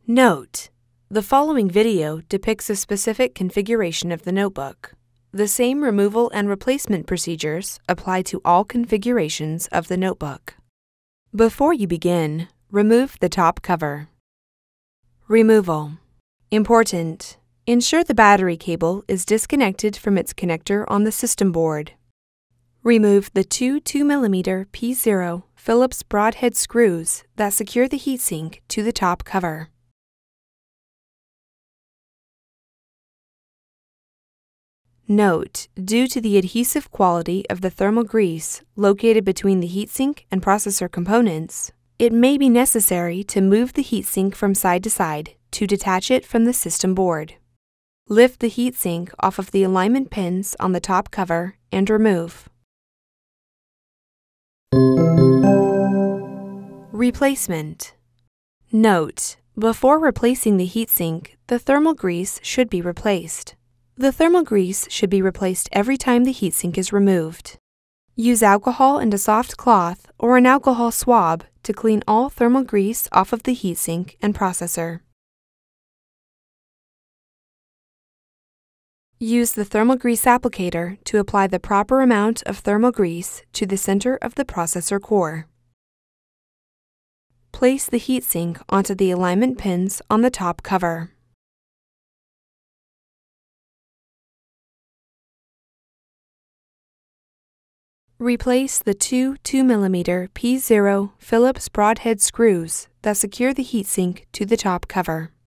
Note: the following video depicts a specific configuration of the notebook. The same removal and replacement procedures apply to all configurations of the notebook. Before you begin, remove the top cover. Removal. Important: ensure the battery cable is disconnected from its connector on the system board. Remove the two 2mm P0 Phillips broadhead screws that secure the heatsink to the top cover. Note: due to the adhesive quality of the thermal grease located between the heatsink and processor components, it may be necessary to move the heatsink from side to side to detach it from the system board. Lift the heatsink off of the alignment pins on the top cover and remove. Replacement. Note: before replacing the heatsink, the thermal grease should be replaced. The thermal grease should be replaced every time the heatsink is removed. Use alcohol and a soft cloth or an alcohol swab to clean all thermal grease off of the heatsink and processor. Use the thermal grease applicator to apply the proper amount of thermal grease to the center of the processor core. Place the heatsink onto the alignment pins on the top cover. Replace the two 2mm P0 Phillips broadhead screws that secure the heatsink to the top cover.